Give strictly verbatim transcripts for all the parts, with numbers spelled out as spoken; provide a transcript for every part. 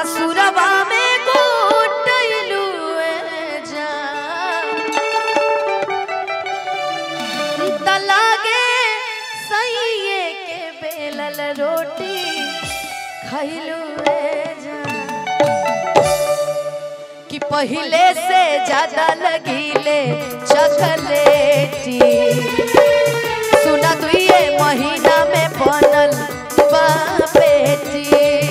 ससुरवा में गोटलू जा तलागे सैये के बेलल रोटी खैलू जा कि पहले से ज्यादा लगीले चॉकलेटी सुना तू ये महीना में बनल बेटी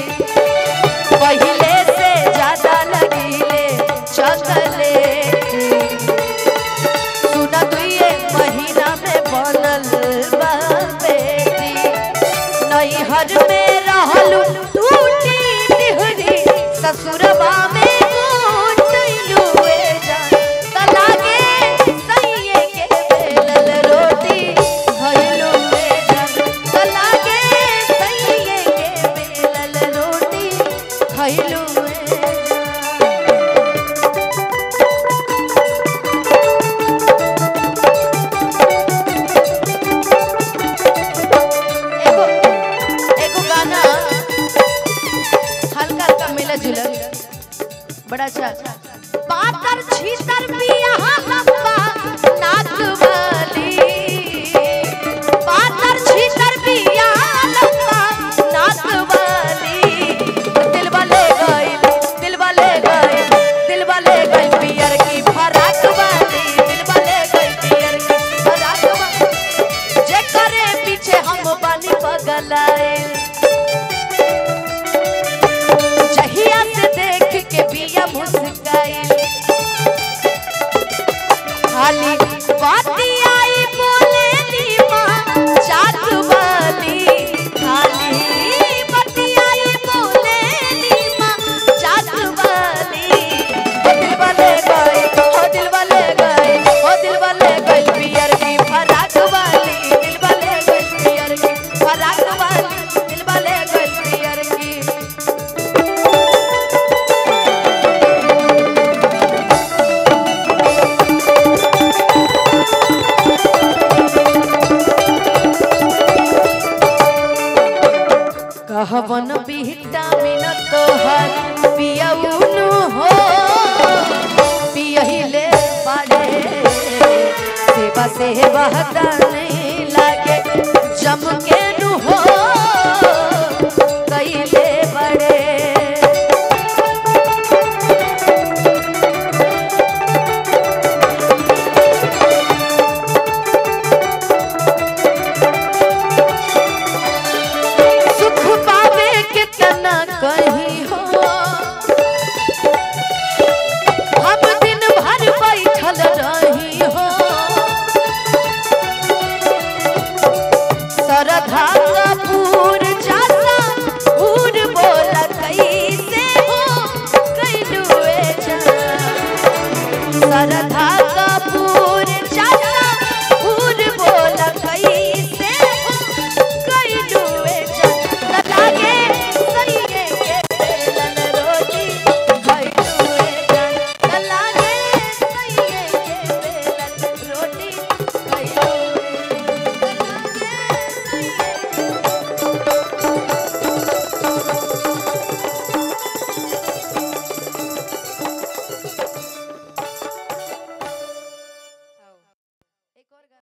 पहले से ज्यादा लगीले चॉकलेटी सुना तू ये महीना में बनल बेटी नैहर में रहलू टूटी टिहरी ससुरवा में बड़ा अच्छा पातर छीतर पिया लंबा नाक वाली पातर छीतर पिया लंबा नाक वाली दिल वाले गए दिल वाले गए दिल वाले गए पियर की फराक वाली दिल वाले गए पियर की फराक वाली जे करे पीछे हम बानी पगलाए मुस्काई खाली बाती आई बोले नी माँ चाट वाली खाली बाती आई बोले नी माँ चाट वाली दिल वाले गए ओ दिल वाले गए ओ दिल वाले गए पियर की फराक वाली दिल वाले गए पियर की फराक वाली दिल वाले गए पियर की कहवन विटामिन तोहर पियउनु हो पियहिले पड़े सेवा सेवा नहीं लागे जम के नु हो